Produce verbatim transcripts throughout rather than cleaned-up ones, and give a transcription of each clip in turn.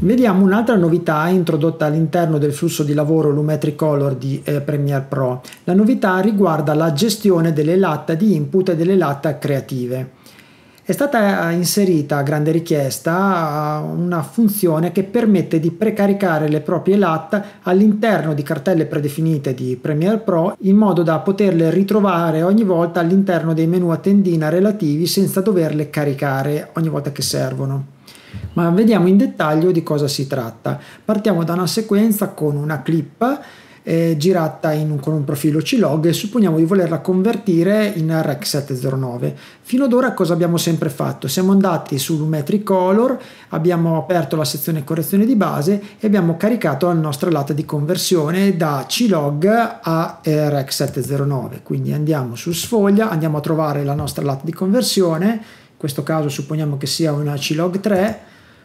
Vediamo un'altra novità introdotta all'interno del flusso di lavoro Lumetri Color di eh, Premiere Pro. La novità riguarda la gestione delle L A T di input e delle L A T creative. È stata inserita a grande richiesta una funzione che permette di precaricare le proprie L A T all'interno di cartelle predefinite di Premiere Pro in modo da poterle ritrovare ogni volta all'interno dei menu a tendina relativi senza doverle caricare ogni volta che servono. Ma vediamo in dettaglio di cosa si tratta. Partiamo da una sequenza con una clip eh, girata in un, con un profilo C-Log e supponiamo di volerla convertire in Rec settecentonove. Fino ad ora cosa abbiamo sempre fatto? Siamo andati su Lumetri Color, abbiamo aperto la sezione correzione di base e abbiamo caricato la nostra L A T di conversione da C-Log a eh, Rec settecentonove. Quindi andiamo su sfoglia, andiamo a trovare la nostra L A T di conversione, in questo caso supponiamo che sia una C-Log tre,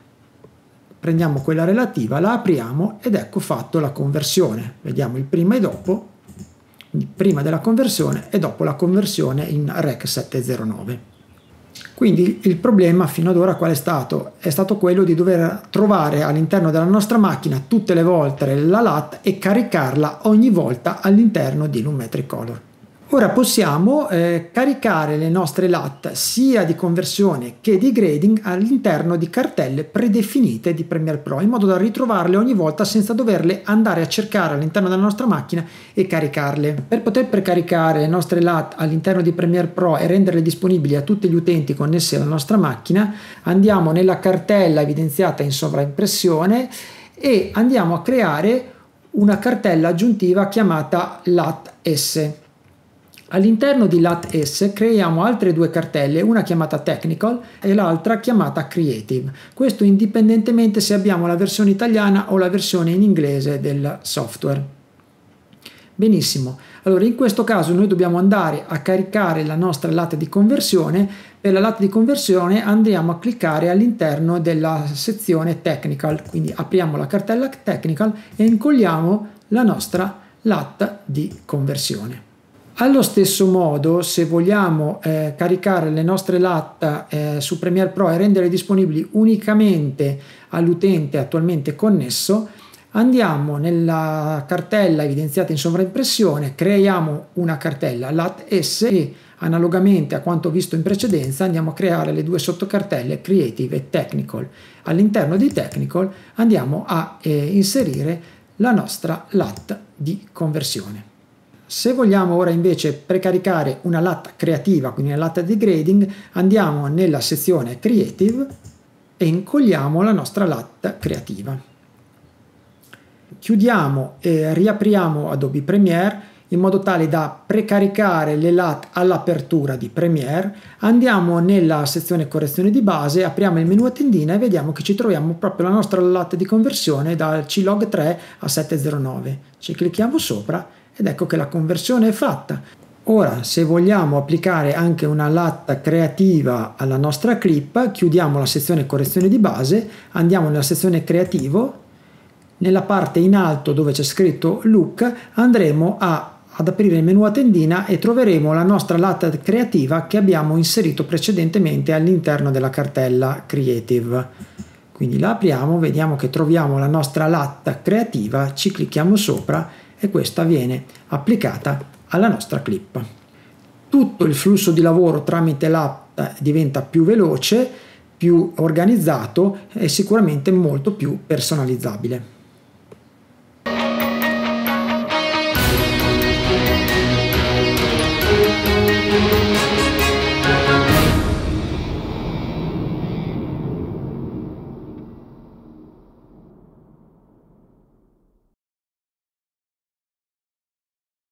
prendiamo quella relativa, la apriamo ed ecco fatto la conversione. Vediamo il prima e dopo, prima della conversione e dopo la conversione in Rec settecentonove. Quindi il problema fino ad ora qual è stato? È stato quello di dover trovare all'interno della nostra macchina tutte le volte la L A T e caricarla ogni volta all'interno di Lumetri Color. Ora possiamo eh, caricare le nostre L A T sia di conversione che di grading all'interno di cartelle predefinite di Premiere Pro in modo da ritrovarle ogni volta senza doverle andare a cercare all'interno della nostra macchina e caricarle. Per poter precaricare le nostre L A T all'interno di Premiere Pro e renderle disponibili a tutti gli utenti connessi alla nostra macchina, andiamo nella cartella evidenziata in sovraimpressione e andiamo a creare una cartella aggiuntiva chiamata L A T S. All'interno di L A T S creiamo altre due cartelle, una chiamata Technical e l'altra chiamata Creative. Questo indipendentemente se abbiamo la versione italiana o la versione in inglese del software. Benissimo, allora in questo caso noi dobbiamo andare a caricare la nostra L A T di conversione. Per la L A T di conversione andiamo a cliccare all'interno della sezione Technical, quindi apriamo la cartella Technical e incolliamo la nostra L A T di conversione. Allo stesso modo, se vogliamo eh, caricare le nostre L A T eh, su Premiere Pro e renderle disponibili unicamente all'utente attualmente connesso, andiamo nella cartella evidenziata in sovraimpressione, creiamo una cartella L A T S e analogamente a quanto visto in precedenza andiamo a creare le due sottocartelle Creative e Technical. All'interno di Technical andiamo a eh, inserire la nostra L A T di conversione. Se vogliamo ora invece precaricare una L A T creativa, quindi una L A T di grading, andiamo nella sezione Creative e incolliamo la nostra L A T creativa. Chiudiamo e riapriamo Adobe Premiere in modo tale da precaricare le L A T all'apertura di Premiere. Andiamo nella sezione correzione di base, apriamo il menu a tendina e vediamo che ci troviamo proprio la nostra L A T di conversione dal C-Log tre a settecentonove. Ci clicchiamo sopra ed ecco che la conversione è fatta. Ora, se vogliamo applicare anche una L A T creativa alla nostra clip, chiudiamo la sezione correzione di base, andiamo nella sezione creativo, nella parte in alto dove c'è scritto Look andremo a, ad aprire il menu a tendina e troveremo la nostra L A T creativa che abbiamo inserito precedentemente all'interno della cartella Creative. Quindi la apriamo, vediamo che troviamo la nostra L A T creativa, ci clicchiamo sopra e questa viene applicata alla nostra clip. Tutto il flusso di lavoro tramite L A T diventa più veloce, più organizzato e sicuramente molto più personalizzabile.